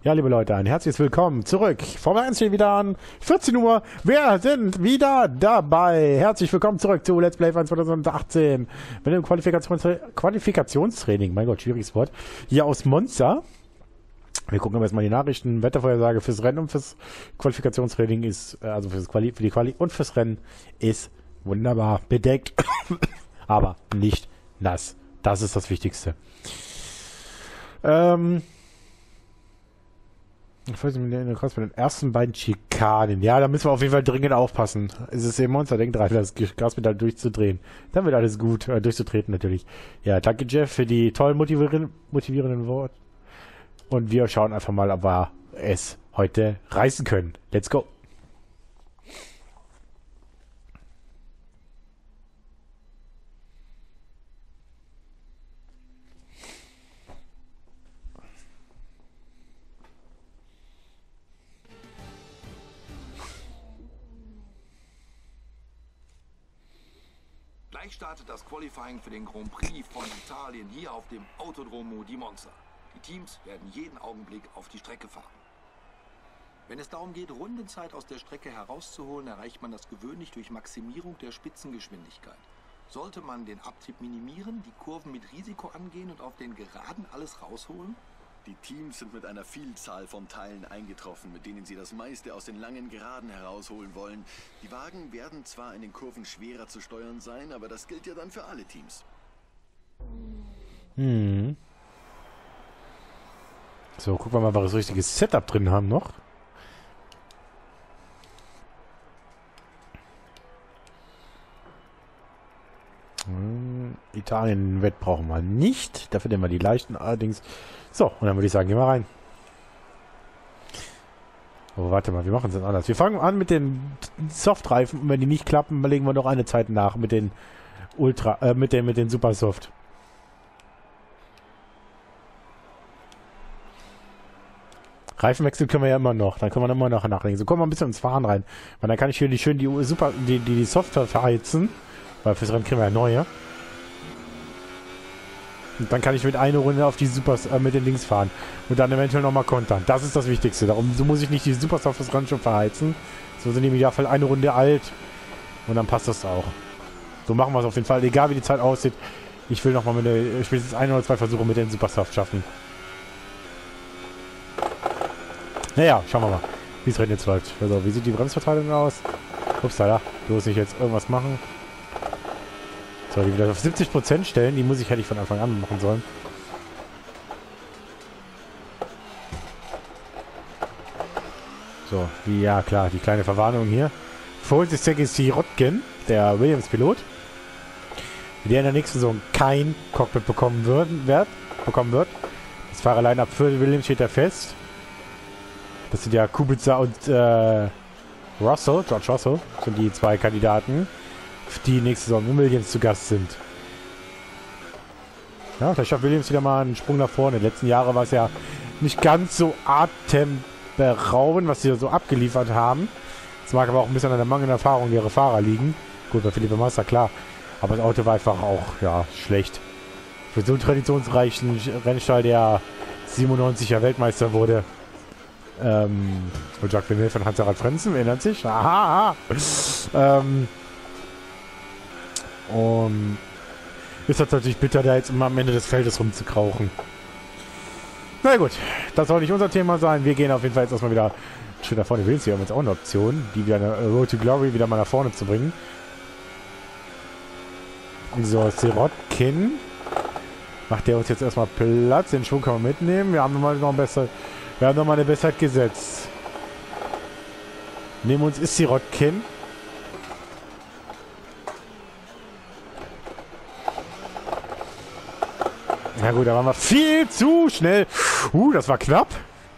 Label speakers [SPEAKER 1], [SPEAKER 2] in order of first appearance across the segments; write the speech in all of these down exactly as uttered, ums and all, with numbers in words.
[SPEAKER 1] Ja, liebe Leute, ein herzliches Willkommen zurück. Formel eins steht wieder an. vierzehn Uhr. Wir sind wieder dabei. Herzlich willkommen zurück zu Let's Play zwanzig achtzehn. Mit dem Qualifikations Qualifikationstraining, mein Gott, schwieriges Wort, hier aus Monza. Wir gucken aber erstmal die Nachrichten. Wettervorhersage fürs Rennen und fürs Qualifikationstraining ist, also fürs Quali, für die Quali und fürs Rennen ist wunderbar bedeckt. Aber nicht nass. Das ist das Wichtigste. Ähm... Ich weiß nicht, mit den ersten beiden Schikanen. Ja, da müssen wir auf jeden Fall dringend aufpassen. Es ist eben Monster, denkt dran, das Gaspedal durchzudrehen. Dann wird alles gut, äh, durchzutreten natürlich. Ja, danke Jeff für die tollen motivierenden, motivierenden Worte. Und wir schauen einfach mal, ob wir es heute reißen können. Let's go!
[SPEAKER 2] Gleich startet das Qualifying für den Grand Prix von Italien hier auf dem Autodromo di Monza. Die Teams werden jeden Augenblick auf die Strecke fahren. Wenn es darum geht, Rundenzeit aus der Strecke herauszuholen, erreicht man das gewöhnlich durch Maximierung der Spitzengeschwindigkeit. Sollte man den Abtrieb minimieren, die Kurven mit Risiko angehen und auf den Geraden alles rausholen?
[SPEAKER 3] Die Teams sind mit einer Vielzahl von Teilen eingetroffen, mit denen sie das meiste aus den langen Geraden herausholen wollen. Die Wagen werden zwar in den Kurven schwerer zu steuern sein, aber das gilt ja dann für alle Teams.
[SPEAKER 1] Hm. So, gucken wir mal, ob wir das richtige Setup drin haben noch. Hm, Italien-Wett brauchen wir nicht. Dafür nehmen wir die leichten allerdings. So, und dann würde ich sagen, gehen wir rein. Oh, warte mal, wir machen es dann anders. Wir fangen an mit den Softreifen und wenn die nicht klappen, legen wir noch eine Zeit nach mit den Ultra, äh, mit den, mit den Super Soft. Reifenwechsel können wir ja immer noch. Dann können wir immer noch nachlegen. So kommen wir ein bisschen ins Fahren rein. Weil dann kann ich hier die schön die Super, die, die, die Software verheizen. Weil fürs Rennen kriegen wir ja neue. Und dann kann ich mit einer Runde auf die Supers äh, mit den Links fahren. Und dann eventuell nochmal kontern. Das ist das Wichtigste. Darum so muss ich nicht die Supersoft fürs Rennen schon verheizen. So sind die im Idealfall eine Runde alt. Und dann passt das auch. So machen wir es auf jeden Fall. Egal wie die Zeit aussieht. Ich will nochmal mit der, spätestens ein oder zwei Versuche mit den Supersoft schaffen. Naja, schauen wir mal, wie das Rennen jetzt läuft. Also, wie sieht die Bremsverteilung aus? Ups, da, bloß nicht jetzt irgendwas machen. So, die wieder auf siebzig Prozent stellen, die muss ich, hätte ich von Anfang an machen sollen. So, die, ja klar, die kleine Verwarnung hier. Vor uns ist Sirotkin, der Williams-Pilot, der in der nächsten Saison kein Cockpit bekommen wird, wird, bekommen wird. Das Fahrerline-Up für Williams steht da fest. Das sind ja Kubica und äh, Russell, George Russell, sind die zwei Kandidaten, die nächste Saison in Williams zu Gast sind. Ja, vielleicht schafft Williams wieder mal einen Sprung nach vorne. In den letzten Jahren war es ja nicht ganz so atemberaubend, was sie so abgeliefert haben. Es mag aber auch ein bisschen an der mangelnden Erfahrung ihrer Fahrer liegen. Gut, bei Felipe Massa, klar. Aber das Auto war einfach auch, ja, schlecht. Für so einen traditionsreichen Rennstall, der siebenundneunziger Weltmeister wurde. Ähm, und Jacques Villeneuve von Hans-Harald Frenzen, erinnert sich? Aha! ähm, um, ist das natürlich bitter, da jetzt immer am Ende des Feldes rumzukrauchen. Na gut, das soll nicht unser Thema sein. Wir gehen auf jeden Fall jetzt erstmal wieder einen Schritt nach vorne. Wir haben jetzt auch eine Option, die wieder eine Road to Glory wieder mal nach vorne zu bringen. So, Sirotkin. Macht der uns jetzt erstmal Platz. Den Schwung können wir mitnehmen. Wir haben nochmal noch ein besser. Wir haben nochmal eine Bestzeit gesetzt. Neben uns ist Sirotkin. Na gut, da waren wir viel zu schnell. Uh, das war knapp.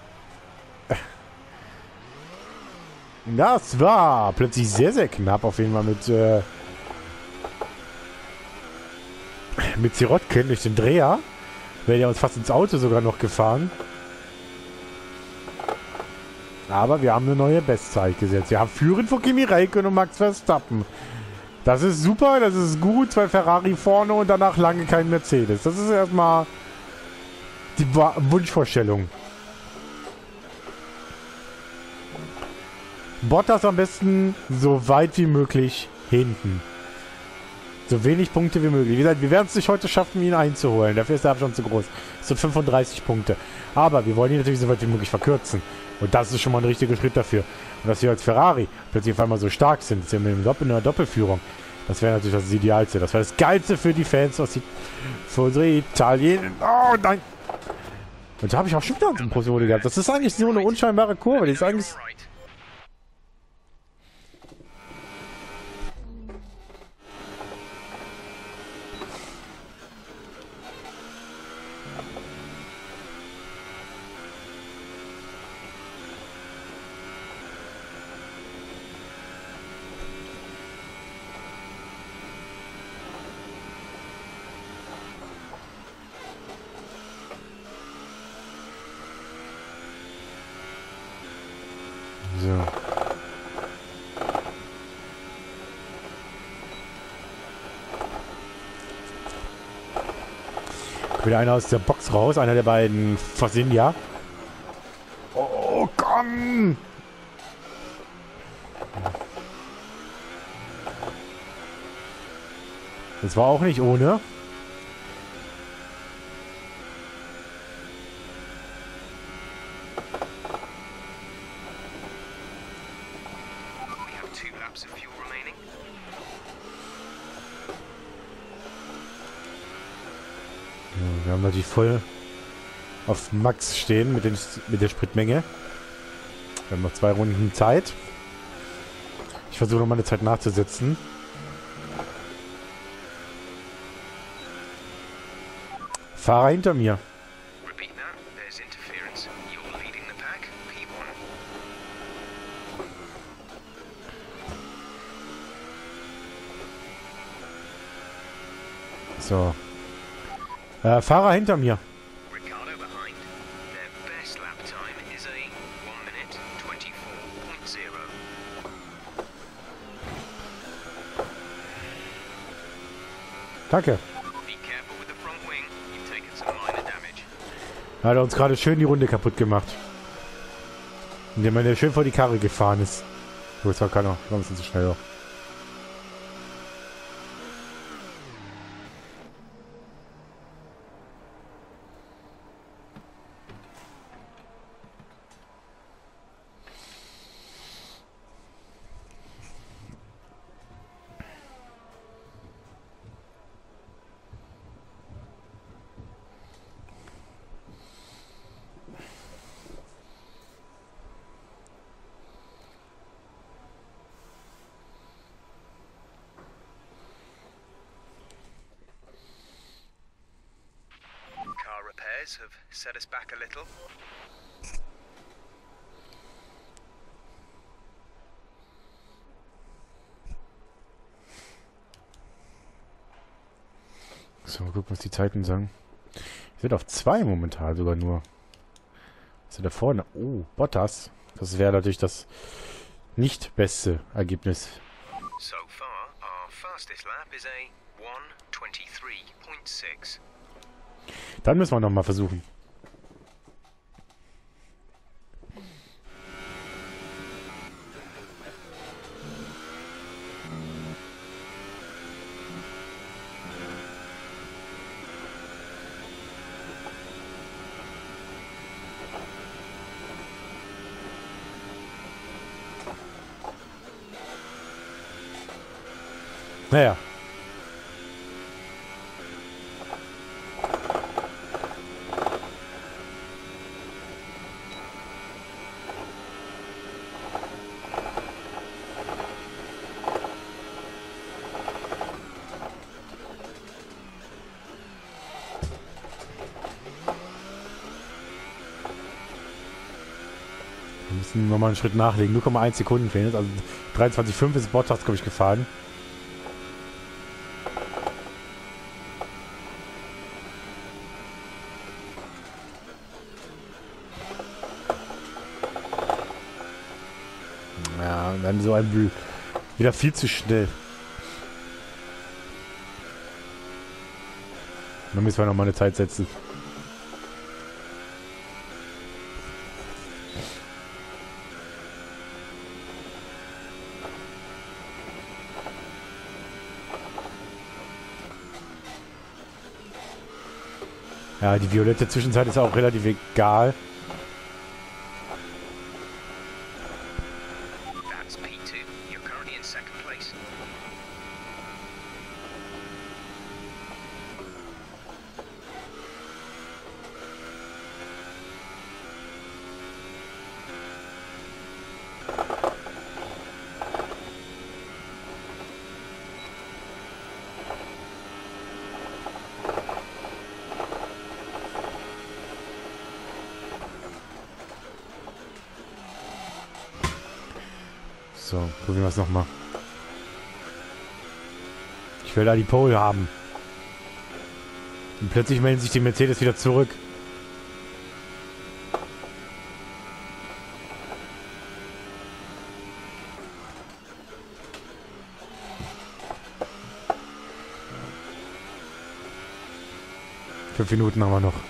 [SPEAKER 1] Das war plötzlich sehr, sehr knapp. Auf jeden Fall mit äh, mit Sirotkin durch den Dreher. Wäre der uns fast ins Auto sogar noch gefahren. Aber wir haben eine neue Bestzeit gesetzt. Wir haben führen vor Kimi Räikkönen und Max Verstappen. Das ist super, das ist gut. Zwei Ferrari vorne und danach lange kein Mercedes. Das ist erstmal die Wunschvorstellung. Bottas am besten so weit wie möglich hinten. So wenig Punkte wie möglich. Wie gesagt, wir werden es nicht heute schaffen, ihn einzuholen. Dafür ist der Abstand zu groß. Das sind fünfunddreißig Punkte. Aber wir wollen ihn natürlich so weit wie möglich verkürzen. Und das ist schon mal ein richtiger Schritt dafür. Und dass wir als Ferrari plötzlich auf einmal so stark sind, sind wir mit einer Doppelführung. Das wäre natürlich das Idealste. Das wäre das Geilste für die Fans, was die, für unsere Italien. Oh nein! Und da habe ich auch schon wieder einen Posole gehabt. Das ist eigentlich nur eine unscheinbare Kurve. Die ist eigentlich... So. Wieder einer aus der Box raus, einer der beiden Fasinja. Oh, komm! Das war auch nicht ohne. Wir haben natürlich voll auf Max stehen mit, den, mit der Spritmenge. Wir haben noch zwei Runden Zeit. Ich versuche noch mal eine Zeit nachzusetzen. Fahrer hinter mir. So. Äh, Fahrer hinter mir. Danke. Er hat uns gerade schön die Runde kaputt gemacht. Indem er schön vor die Karre gefahren ist. So, jetzt war keiner. Warum ist das so schnell auch?
[SPEAKER 4] Have set us back a little.
[SPEAKER 1] So, mal gucken, was die Zeiten sagen. Ich sind auf zwei momentan sogar nur. Was ist da vorne? Oh, Bottas. Das wäre natürlich das nicht beste Ergebnis.
[SPEAKER 4] So far, our fastest lap is a one twenty-three point six.
[SPEAKER 1] Dann müssen wir noch mal versuchen. Naja. Wir müssen nochmal einen Schritt nachlegen. null Komma eins Sekunden fehlen. Also dreiundzwanzig Komma fünf ist Bottas, glaube ich, gefahren. Ja, und dann so ein Müll. Wieder viel zu schnell. Dann müssen wir nochmal eine Zeit setzen. Ja, die violette Zwischenzeit ist auch relativ egal.
[SPEAKER 4] That's P two. You're currently in second place.
[SPEAKER 1] So, probieren wir es nochmal. Ich will da die Pole haben. Und plötzlich melden sich die Mercedes wieder zurück. Fünf Minuten haben wir noch.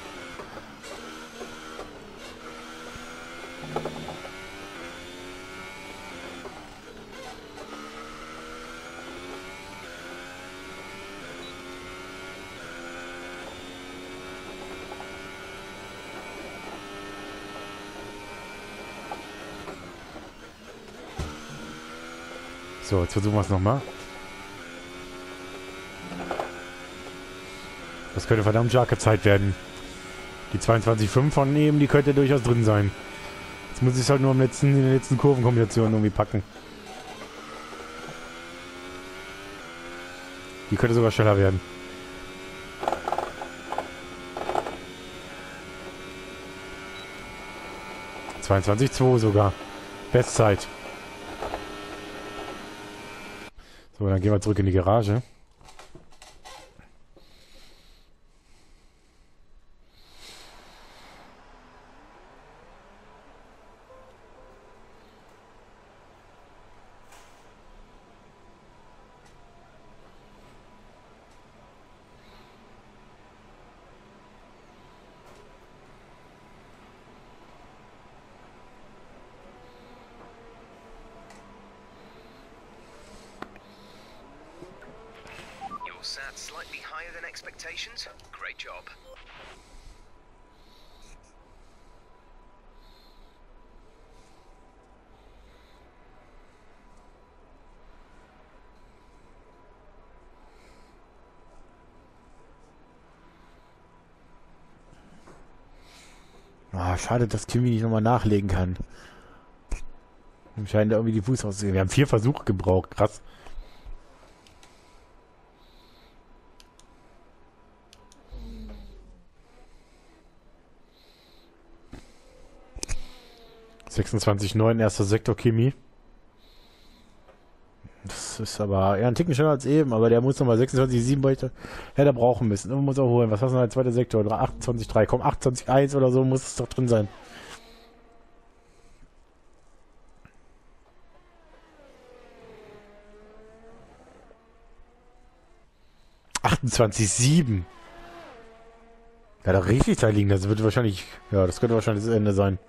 [SPEAKER 1] So, jetzt versuchen wir es nochmal. Das könnte verdammt starke Zeit werden. Die zweiundzwanzig Komma fünf von eben, die könnte durchaus drin sein. Jetzt muss ich es halt nur am letzten, in der letzten Kurvenkombination irgendwie packen. Die könnte sogar schneller werden. zweiundzwanzig Komma zwei sogar. Bestzeit. So, dann gehen wir zurück in die Garage.
[SPEAKER 4] You're sat slightly higher than expectations. Great job.
[SPEAKER 1] Ah, schade, dass Kimi nicht nochmal nachlegen kann. Ihm scheint da irgendwie die Fuß auszugehen. Wir haben vier Versuche gebraucht. Krass. sechsundzwanzig Komma neun, erster Sektor Kimi. Das ist aber eher ein Ticken schneller als eben, aber der muss nochmal sechsundzwanzig Komma sieben hätte er brauchen müssen. Und muss er holen. Was hast du denn als zweiter Sektor? achtundzwanzig Komma drei. Komm, achtundzwanzig Komma eins oder so muss es doch drin sein. achtundzwanzig Komma sieben. Ja, da richtig da liegen. Das wird wahrscheinlich, ja, das könnte wahrscheinlich das Ende sein.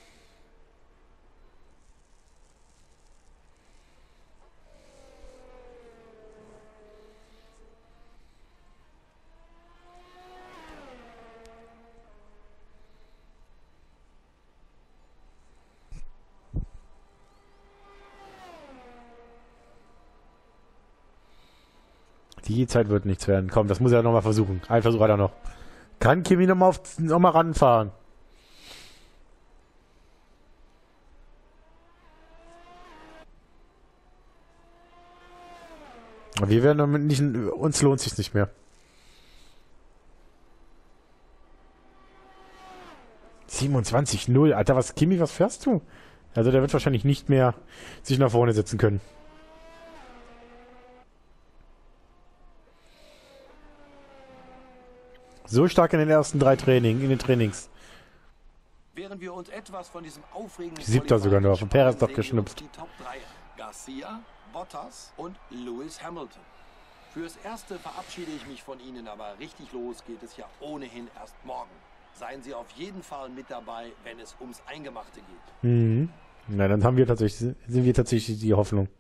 [SPEAKER 1] Die Zeit wird nichts werden. Komm, das muss er nochmal versuchen. Ein Versuch hat er noch. Kann Kimi nochmal noch mal ranfahren? Wir werden damit nicht... Uns lohnt sich nicht mehr. siebenundzwanzig null. Alter, was, Kimi, was fährst du? Also der wird wahrscheinlich nicht mehr sich nach vorne setzen können. So stark in den ersten drei Training, in den Trainings.
[SPEAKER 2] Während wir uns etwas von diesem aufregenden
[SPEAKER 1] Siebter sogar noch. Von Perez doch geschnupft.
[SPEAKER 2] Die Top drei. Garcia, Bottas und Lewis Hamilton. Fürs Erste verabschiede ich mich von Ihnen, aber richtig los geht es ja ohnehin erst morgen. Seien Sie auf jeden Fall mit dabei, wenn es ums Eingemachte geht.
[SPEAKER 1] Mhm. Na, dann haben wir tatsächlich, sind wir tatsächlich die Hoffnung.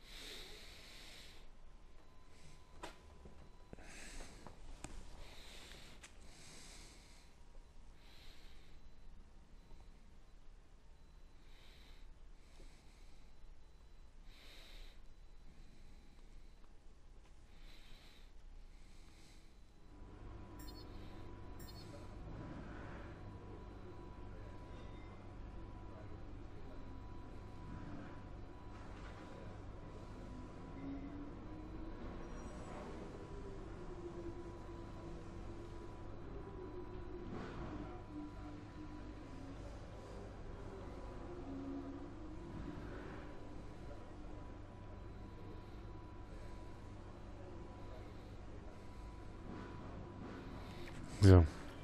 [SPEAKER 1] So.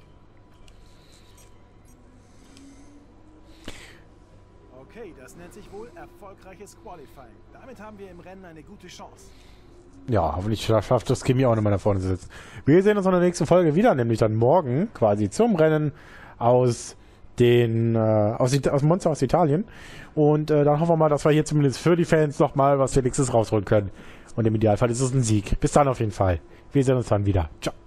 [SPEAKER 5] Okay, das nennt sich wohl erfolgreiches Qualifying. Damit haben wir im Rennen eine gute Chance.
[SPEAKER 1] Ja, hoffentlich schafft das Kimi auch nochmal da vorne zu sitzen. Wir sehen uns in der nächsten Folge wieder, nämlich dann morgen quasi zum Rennen aus den äh, aus, aus Monza aus Italien. Und äh, dann hoffen wir mal, dass wir hier zumindest für die Fans nochmal was Wenigstens rausholen können. Und im Idealfall ist es ein Sieg. Bis dann auf jeden Fall. Wir sehen uns dann wieder. Ciao.